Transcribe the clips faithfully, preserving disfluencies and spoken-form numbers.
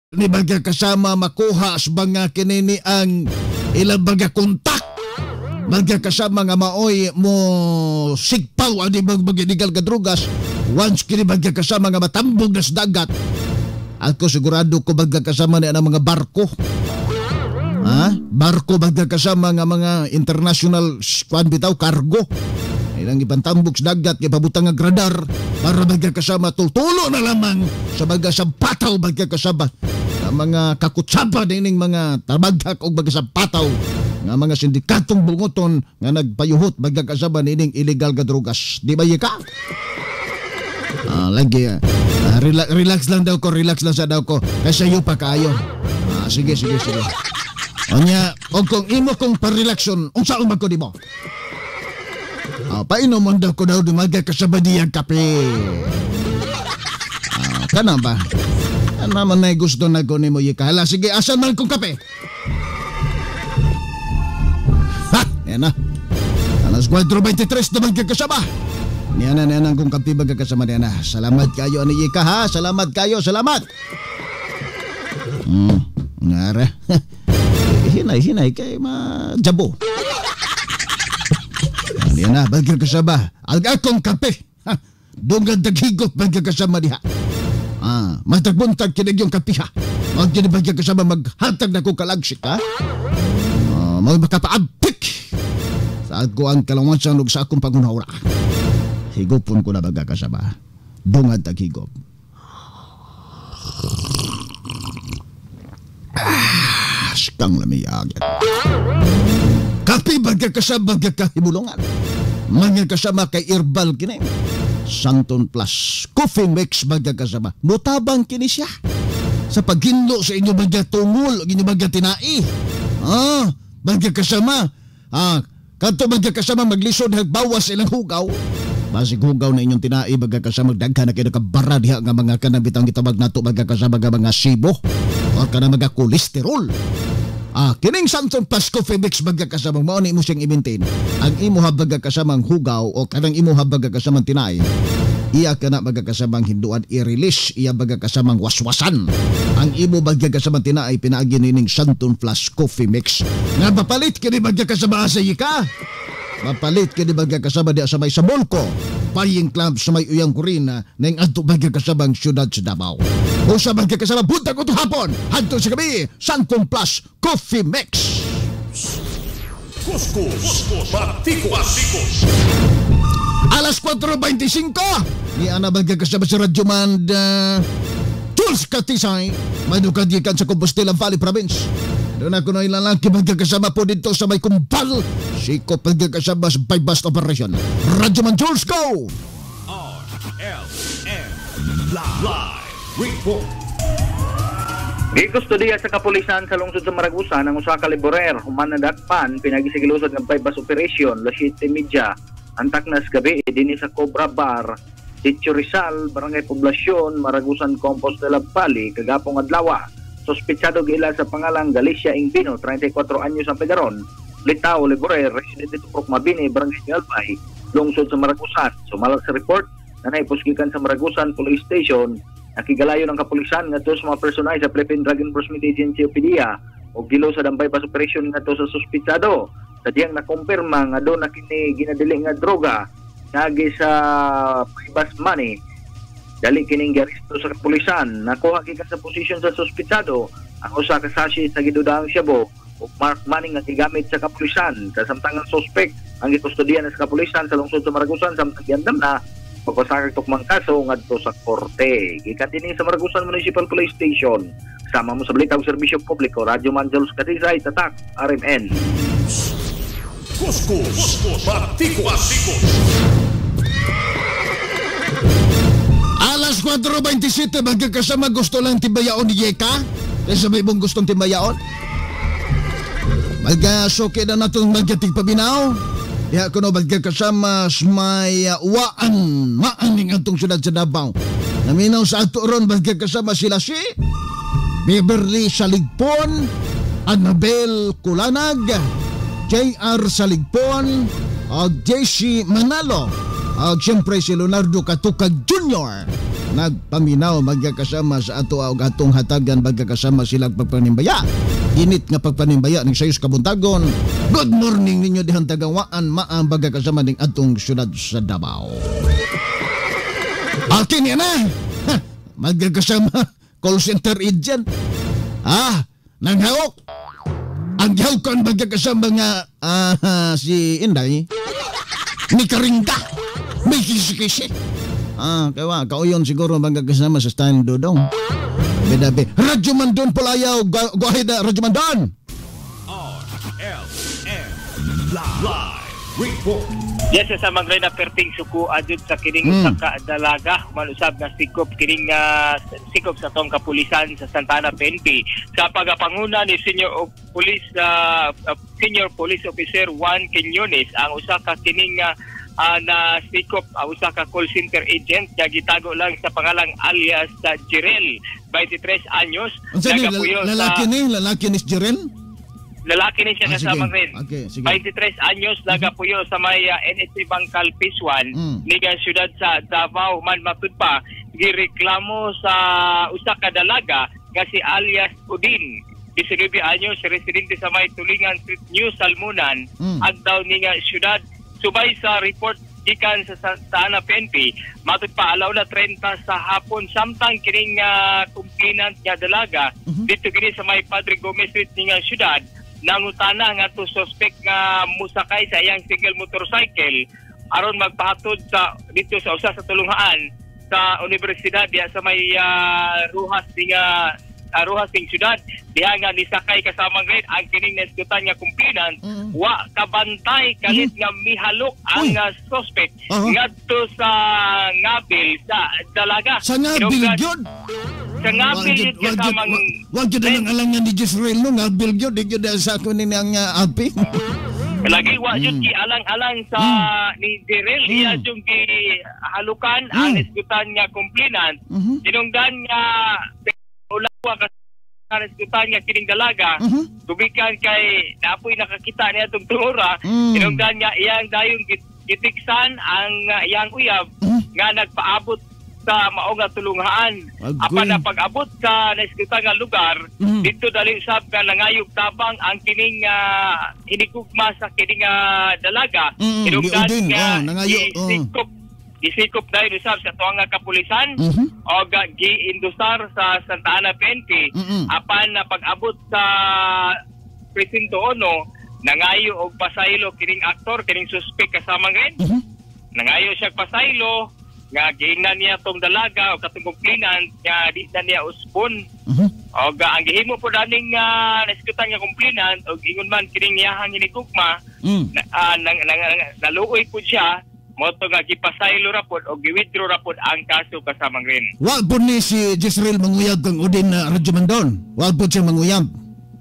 ni baga kasama makuha sa mga kinini ang ilang baga kontak baga kasama nga maoy mo sigpaw ani bag illegal ka drugas once kini baga kasama nga matambog na sa dagat. Ako sigurado ko baga kasama ni ang mga barko, ha? Barko baga kasama nga mga international squad bitaw cargo ilang ipantambog sa dagat kay pabutang nga radar para baga kasama tultulo na lamang sa baga sa pataw baga kasama mga kakutsaba dining mga tabagdak og baga sa pataw nga mga sindikatong bungoton nga nagpayuhot baga kasaba nining illegal ka drugas. Di ba yika? Ah, lagi ah, relax, relax lang daw ko, relax lang sa daw ko. Kasi sayo pa kayo. Ah, sige, sige, sige. Onya, og kung imo kong parelaksyon, unsa man ko di mo? Ah, painom mo daw ko daw di maga kasaba diyang kape. Ah, kana ba? Ano naman na gusto na ko ni mo yika? Hala, sige, asan man kong kape? Ha! Yan na. Alas four twenty-three naman kakasama. Yan na, yan na kong kape baga kasama yan na. Salamat kayo, ani yika ha? Salamat kayo, salamat! Hmm, ngara. Hinay, hinay kay ma-jabo. Yan na, baga kasama. Ang akong kape. Ha? Dungan daghigop baga kasama diha. Ah, matagbuntag kinig yung kapiha. Huwag kinibagyan kasama maghatag na kong kalagsik, ha? Ah, mag makapaabik. Saad ko ang kalawansan lug sa akong pangunahura. Higopon ko na baga kasama. Dungad taghigop. Ah, sikang lamiyagyan. Kapi baga kasama baga kahimulungan. Mga kasama kay Irbal kining. Santon Plus Coffee Mix baga kasama. Mutabang kini siya sa paghinlo sa inyo baga tungol, inyo baga tinai. Ah, baga kasama. Ah, kanto baga kasama maglisod hagbawas ilang hugaw. Basig hugaw na inyong tinai baga kasama daghan na kayo kabara diha nga mga kanang bitang gitabag nato baga kasama nga mga sibo o kanang mga kolesterol. Ah, kining Santon Plus Coffee Mix baga kasamang mao ni imo siyang i-maintain. Ang imo habaga kasamang hugaw o kanang imo habaga kasamang tinay, iya kana baga kasamang hinduan i-release, iya baga kasamang waswasan. Ang imo baga kasamang tinay pinaagi nining Santon Plus Coffee Mix. Nga papalit kini baga kasama sa yika. Mapalit kini baga kasama diya sa may Samolco, Paying Club sa may Uyang Kurina ning adto baga kasamang syudad sa Davao. O sa baga kasama buntag o hapon adto sa gabi Santon Plus Coffee Mix. Kuskus Batikos. Alas four twenty-five ni ana baga kasama sa Radyo Manda Jules Katisay madukagikan sa Compostela Valley Province. Doon ako na ilalaki magkakasama po dito sa may kumpal. Siko pagkakasama sa bypass operation. Radyo Man Jules, go! R L M Live Report. Gikustudiya sa kapulisan sa lungsod sa Maragusan ang usa ka laborer human na dakpan pinagisigilusod ng bypass operation alas siyete media antak na sa gabi dinhi sa Cobra Bar, Sitio Rizal, Barangay Poblasyon, Maragusan, Compostela Valley, kagapong adlaw. Sospechado gila sa pangalang Galicia Ingpino, thirty-four anyos ang pegaron, Litaw, Liborer, residente sa Mabini, Barangay Albay, lungsod sa Maragusan. Sumalag sa report na naipusgikan sa Maragusan Police Station, nakigalayo ng kapulisan nga to sa mga personay sa Philippine Drug Enforcement Agency o P D E A o gilo sa bypass operation nga to sa sospechado. Sa diyang nakumpirma nga doon na kini ginadili nga droga nagi sa bypass money. Dali kining giaresto sa kapulisan, nakuha gikan sa posisyon sa sospechado ang usa ka sachet sa gidudaang shabu ug mark money nga gigamit sa kapulisan. Kasamtangang suspect ang gikustudiyan sa kapulisan sa lungsod sa Maragusan samtang giandam na pagpasakag tukmang kaso ngadto sa korte. Gikan dinhi sa Maragusan Municipal Police Station. Sama mo sa Balita ug Serbisyo Publiko, Radyo Man Jules Katisay, Tatak, R M N. Kuskus Batikos. Alas four twenty-seven magkakasama gusto lang timbayaon ni Yeka. Kaya sabi mong gustong timbayaon. Magkasuki na natong magkating pabinaw. Diha ko no magkakasama may uh, waan. Maaning atong syudad sa Davao. Naminaw sa ato ron magkakasama sila si Beverly Saligpon, Annabel Kulanag, J R Saligpon, uh, J C Manalo, at uh, siyempre si Leonardo Katukag Junior nagpaminaw magkakasama sa ato og atong hatagan magkakasama silang pagpanimbaya. Init nga pagpanimbaya ning sayos kabuntagon. Good morning ninyo dihang tagawaan maang magkakasama ning atong syudad sa Davao. Akin yan na. Magkakasama call center agent. Ah, nanghawok. Ang gihawkan magkakasama nga uh, si Inday. Ni Karingga. May kisi-kisi. Ah, kaya kauyon siguro magkakasama sa style Dodong. Bedabe. Radyo Mandon Pulayaw. Go, go ahead, Radyo Mandon. R L M Live Report. Yes, sa mga na perting suku adjud sa kining Mm. usa ka dalaga manusab na sikop kining uh, sikop sa tong kapulisan sa Santana P N P sa pagapanguna ni Senior o Police uh, uh, Senior Police Officer Juan Quiñones ang usa ka kining uh, uh, na sikop uh, usa ka call center agent nga gitago lang sa pangalang alias uh, Jirel, twenty-tres anyos. Unsa ni nagapuyo sa- lalaki ni lalaki ni Jirel? Lalaki ni siya Ah, sige. kasama rin. Okay, sige. twenty-tres anyos, nagapuyo sa may uh, N S A Bangkal Phase one, Mm. nigang syudad sa Davao, man matud pa, gireklamo sa usa ka dalaga nga si alias Udin. Isilibi anyos, residente sa may Tulingan Street, New Salmunan, Mm. agdaw ni nga syudad. Subay sa report gikan sa Santana P N P, matud pa alaw na thirty sa hapon samtang kining uh, complainant nga dalaga Mhm. dito kini sa may Padre Gomez Street nga syudad nangutana nga to suspect nga musakay sa iyang single motorcycle aron magpahatod sa dito sa usa sa tulunghaan sa universidad diha sa may uh, Ruhas nga uh, Ruhas ting syudad diha nga nisakay kasama grade ang kining naskutan nga complainant Mm. wa kabantay kalit nga mihalok ang Uy. uh, suspect Aha. ngadto sa ngabil sa dalaga. Sa nga Kinugad- bilgyod. Sa ngabil yun kasamang Wag yun ang alangan ni Jezreel no nga bilgyod. Di yun sa ako ni ang uh, api. lagi wa Mm. jud ki alang-alang sa ni Jirel Mm. iya jung gi halukan Mm. ang isgutan nga complainant Mhm. dinunggan nga ulawa ka sa isgutan nga kining dalaga Mhm. tubikan kay naapoy nakakita niya itong tungura Mm. dinunggan nga iyang dayong git- gitiksan ang uh, iyang uyab Mhm. nga nagpaabot sa mao nga tulunghaan. Agoy. Apan na pag-abot sa naiskutan nga lugar, Mhm. dito dali usab nga nangayog tabang ang kining uh, hinigugma sa kining uh, dalaga. Mm, Hinungdan giudin, nga oh, nangayo, oh. gisikop gisikop dahil usab sa tuwang nga kapulisan Mhm. o ga gi-indusar sa Santa Ana P N P. Mm-mm. Apan na pag-abot sa presinto uno, nangayo og pasaylo kining aktor, kining suspect kasama rin. Mhm. Nangayo siya pasaylo nga giingnan niya tong dalaga o katong complainant nga di na niya uspon Mhm. o ga ang gihimo po daning uh, nasikutan nga complainant o ingon man kining iyahang hinigugma Mm. na, uh, nang, nang, nang, naluoy po siya mo to nga gipasaylo ra pod o giwithdraw ra pod ang kaso kasamang rin. Wa po ni si Jezreel manguyab kang Udin na Radyo Mandon. Wa po siya manguyab.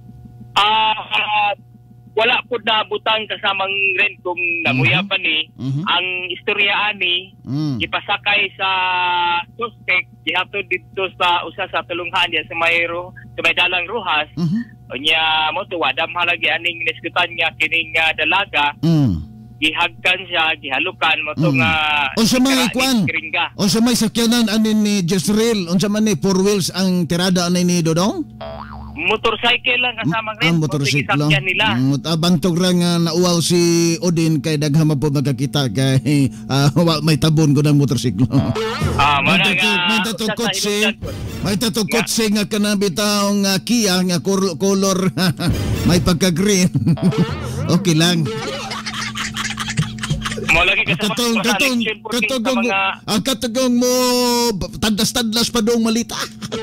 Ah ah, wala po na butang kasamang rin kung nanguya pa ni Mhm. ang istorya ani Mm. ipasakay sa suspect gihatod dito sa usa sa tulunghaan diya sa Mayro sa may dalang Ruhas Mhm. unya mo to wadam halagi aning niskutan nga kining uh, dalaga Mm. gihagkan siya gihalukan mo to Mm. nga Unsa may ikara- kwan? ikringa. Unsa may sakyanan anin ni Jezreel? Unsa man ni four wheels ang tirada ani ni Dodong? Motorcycle lang kasama Ang rin motorsiklo. sakyan nila. Mm, bantog ra nga nauwaw si Odin kay daghama po magkakita kay ah, wa- may tabon ko ng motorsiklo. Ah, May mana tatu- nga may usa tatong sa kotse, hinungdan po. may tatong kotse nga kanabitaw nga Kia nga kor- color may pagka-green. Okay lang. Mo lagi kasama Katong sa katong election po sa katong mga ang katong mo tadlas-tadlas pa dong malita.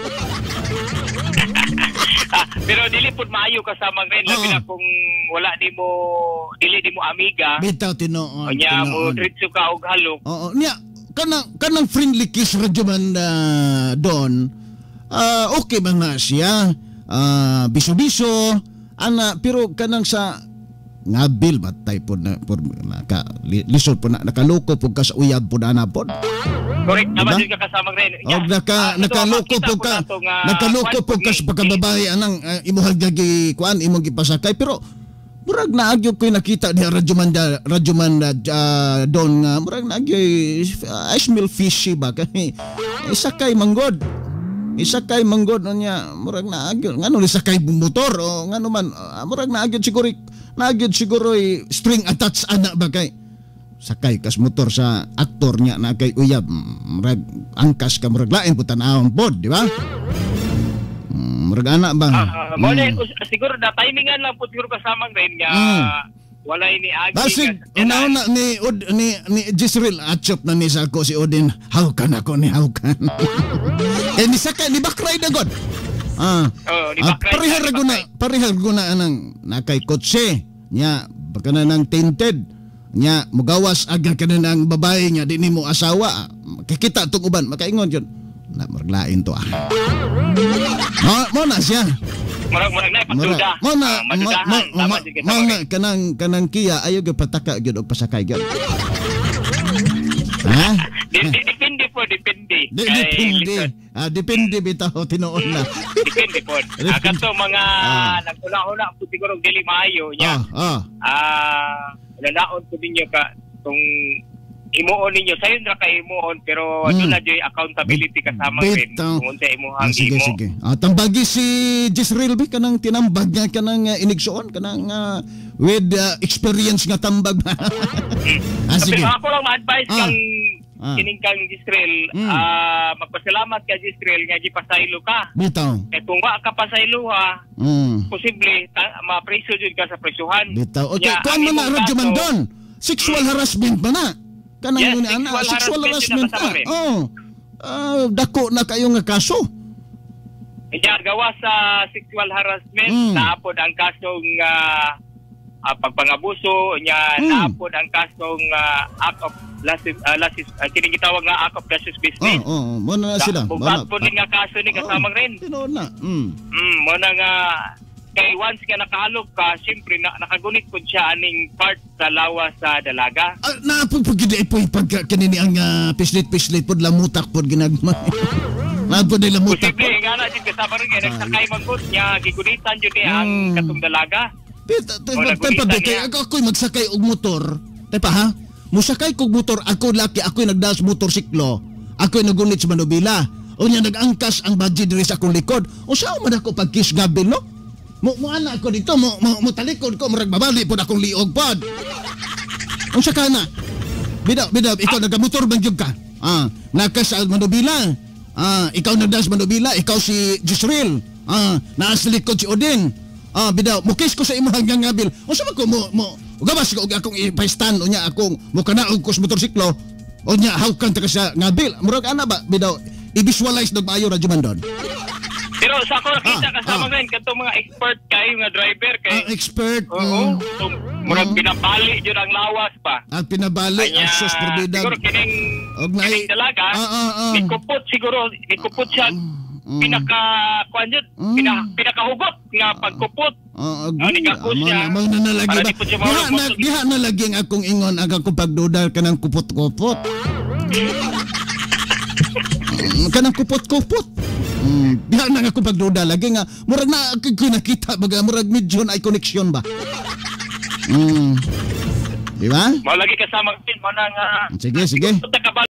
Ah, pero dili pud maayo kasama rin labi Oo. na kung wala di mo dili di mo amiga Bitaw tinuod. unya mo tinuod. diretso ka og halok. Oo, niya kanang kanang friendly kiss radyo man uh, doon. Ah, okay ba nga siya? Ah, biso-biso ana pero kanang sa ngabil matay po na por naka li- lisod po na nakaloko po ka sa uyab po na po. Correct naman Diba? din ka kasama rin. Og naka nakaloko po ka nakaloko po ka sa pagkababae anang uh, imuhang gagi kuan imong gipasakay pero Murag na agyo ko'y nakita ni Radyoman da, Radyoman uh, Don nga murag na agyo uh, ice mill fishy ba kay isakay manggod. Isakay manggod niya murag na agyo ngano ni sakay motor o ngano man uh, murag na agyo siguro na agyo siguro string attached ana ba kay sakay kas motor sa aktor niya na kay uyab murag angkas ka murag lain putan ahon pod di ba? Murag ana ba? Uh, mo mm. siguro na timingan lang po siguro kasamang rin nga mm. wala ini agi. Basig una-una ni Od, ni ni Jisrael atchop na ni sa ko si Odin hawkan ako ni hawkan. Eh ni sakay ni bakray na god. Ah. Oh, ni ah, bakray. Parihar guna parihar guna anang nakay kotse nya baka na nang tinted nya mugawas aga kana nang babae nya di nimo asawa kikita tong uban makaingon jud na maraglain to ah. Mo mo na siya. Murag-murag na ipagduda. Mo na mo na kanang kanang kiya ayo gyud pataka gyud og pasakay gyud. Ha? Depende po, depende. Depende. Ah, depende bitaw tinuon na. Depende po. Kato mga nagula-hula po siguro dili maayo nya. Ah, ah. Lalaon po ninyo ka tong imuon ninyo sayon ra kay imuon pero mm. na joy accountability kasama rin kung unsa imong ah, sige, imo. Sige. Ah, tambagi si Jisrael bi kanang tinambag nga kanang uh, inigsoon kanang uh, with uh, experience nga tambag. mm. ah, sige. Pero ako lang ma-advise ah. kang ah. kining kang Jisrael mm. uh, magpasalamat ka Jisrael nga gipasaylo ka. Bitaw. Kay kung wa ka pasaylo ha, mm. posible ta- ma-preso jud ka sa presyuhan. Bitaw. Okay, kuan man na Radyoman Don. Sexual mm. harassment ba na? Kanang yes, ni sexual, ana sexual harassment na. Oh. Uh, dako na kayo nga kaso. Kaya gawa sa sexual harassment mm. naapod ang kasong uh, uh, pagpangabuso nya mm. naapod ang kasong uh, act of lascivious uh, lascivious uh, kining gitawag nga act of lascivious business. Oh, oh, mo na sila. Mo na po nga kaso ni kasamang oh, rin. Tinuod na. Mm. Mm, mo na nga kay once ka nakahalog ka, siyempre na, nakagunit po siya aning part sa lawas sa dalaga. Ah, napagpagkida po pagka kanini ang uh, pislit-pislit po lamutak po ginagmay. Napod nila mutak po. Posible, nga na din kasama rin, nagsakay manggod niya, gigunitan yun niya ang hmm. katong dalaga. Tepa, kaya ako ako'y magsakay og motor. Tepa ha? Musakay kog motor, ako laki, ako'y nagdalas motorsiklo. Ako'y nagunit sa Manubila. O niya nag-angkas ang budget diri sa akong likod. O saan man ako pag-kiss gabi, no? Mo mo ana ako dito mo mo, mo talikod ko murag babali pod akong liog pod. Unsa ka na? Bidaw bidaw ikaw ah. nagamotor bang jud ka? Ah, nakas sa Manubila. Ah, ikaw nagdas Manubila, ikaw si Jisrael. Ah, naa sa likod si Odin. Ah, bidaw mo kiss ko sa imong hanggang ngabil. Unsa man ko mo mo gabas ko og akong ipaistan unya akong mo kanaog ko sa motorsiklo. Unya hawkan ta ka sa ngabil. Murag ana ba bidaw i-visualize dog maayo Radyoman Don. Pero sa ako nakita ah, kasama ah. ngayon katong mga expert kayo nga driver kay ah, expert oo mm. so, murag mm. pinabali jud ang lawas pa at pinabali ang sus probidag siguro kining og na dalaga ah, ah, ah. nikupot siguro nikupot siya mm. pinaka kuan jud mm. pinaka pinakahugot nga pagkupot ah, oh, nigakos siya mo na nalagi ba diha na diha na lagi ang akong ingon aga ko pagdudal kanang kupot-kupot kanang kupot-kupot. Mm, diha na nga ko pagduda lagi nga murag na ko nakita baga murag medyo na connection ba. Mm. Di ba? Mo lagi kasama pin mo nang uh, sige sige.